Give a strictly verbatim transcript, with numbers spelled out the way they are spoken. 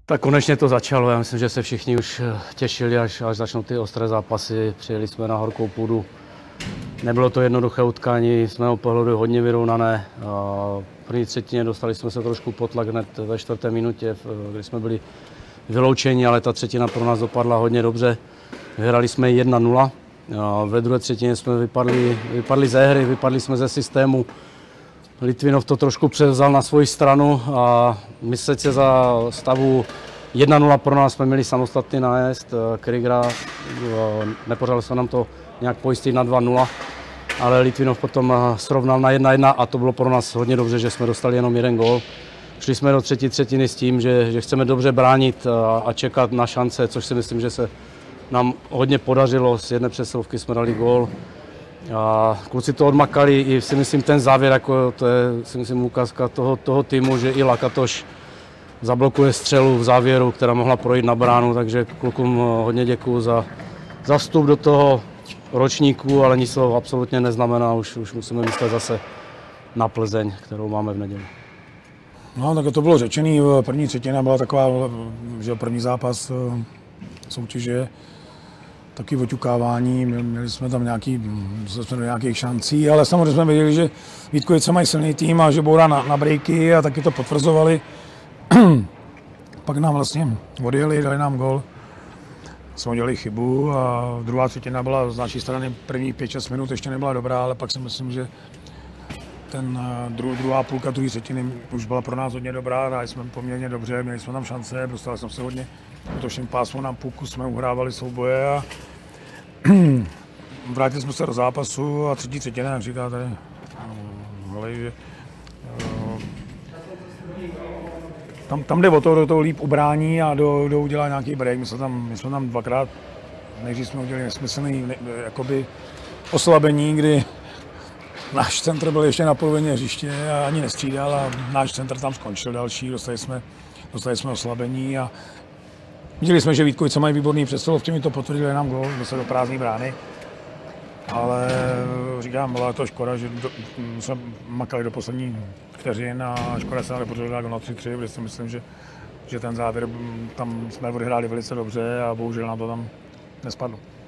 Tak konečně to začalo. Já myslím, že se všichni už těšili, až, až začnou ty ostré zápasy. Přijeli jsme na horkou půdu. Nebylo to jednoduché utkání, z mého pohledu hodně vyrovnané. V první třetině dostali jsme se trošku pod tlak hned ve čtvrté minutě, kdy jsme byli vyloučeni, ale ta třetina pro nás dopadla hodně dobře. Vyhrali jsme jedna nula. Ve druhé třetině jsme vypadli, vypadli ze hry, vypadli jsme ze systému. Litvinov to trošku převzal na svoji stranu a myslet se za stavu jedna nula pro nás jsme měli samostatný nájezd. Krygra, nepořádalo se nám to nějak pojistit na dva nula, ale Litvinov potom srovnal na jedna jedna a to bylo pro nás hodně dobře, že jsme dostali jenom jeden gól. Šli jsme do třetí třetiny s tím, že, že chceme dobře bránit a, a čekat na šance, což si myslím, že se nám hodně podařilo. Z jedné přesilovky jsme dali gól. A kluci to odmakali i si myslím ten závěr, jako to je si myslím ukázka toho, toho týmu, že i Lakatoš zablokuje střelu v závěru, která mohla projít na bránu, takže klukům hodně děkuju za, za vstup do toho ročníku, ale nic to absolutně neznamená, už, už musíme myslet zase na Plzeň, kterou máme v neděli. No, tak to bylo řečený, první třetina byla taková, že první zápas soutěže, taky oťukávání, měli jsme tam nějaký, jsme do nějakých šancí, ale samozřejmě jsme věděli, že Vítkovice mají silný tým a že budou na, na breaky a taky to potvrzovali. Pak nám vlastně odjeli, dali nám gól, jsme udělali chybu a druhá třetina byla z naší strany první pět šest minut ještě nebyla dobrá, ale pak si myslím, že ten dru, druhá půlka druhé třetiny už byla pro nás hodně dobrá, hráli jsme poměrně dobře, měli jsme tam šance, dostali jsme se hodně v útočném pásmu na půlku, jsme uhrávali souboje a vrátili jsme se do zápasu a třetí třetina, jak říká tady Holej, že tam, tam jde o to, do toho líp ubrání a do, do udělá nějaký break. My jsme tam, my jsme tam dvakrát, nejdřív jsme udělali nesmyslný ne, jakoby oslabení, kdy náš centr byl ještě na polovině hřiště a ani nestřídal a náš centr tam skončil další, dostali jsme, dostali jsme oslabení a viděli jsme, že Vítkovice mají výborný přesilovky, mi to potvrdili nám gól, dostali do prázdné brány. Ale říkám, byla to škoda, že do, jsme makali do poslední vteřin a škoda se ale podařilo dát na tři tři, protože si myslím, že, že ten závěr tam jsme odehráli velice dobře a bohužel nám to tam nespadlo.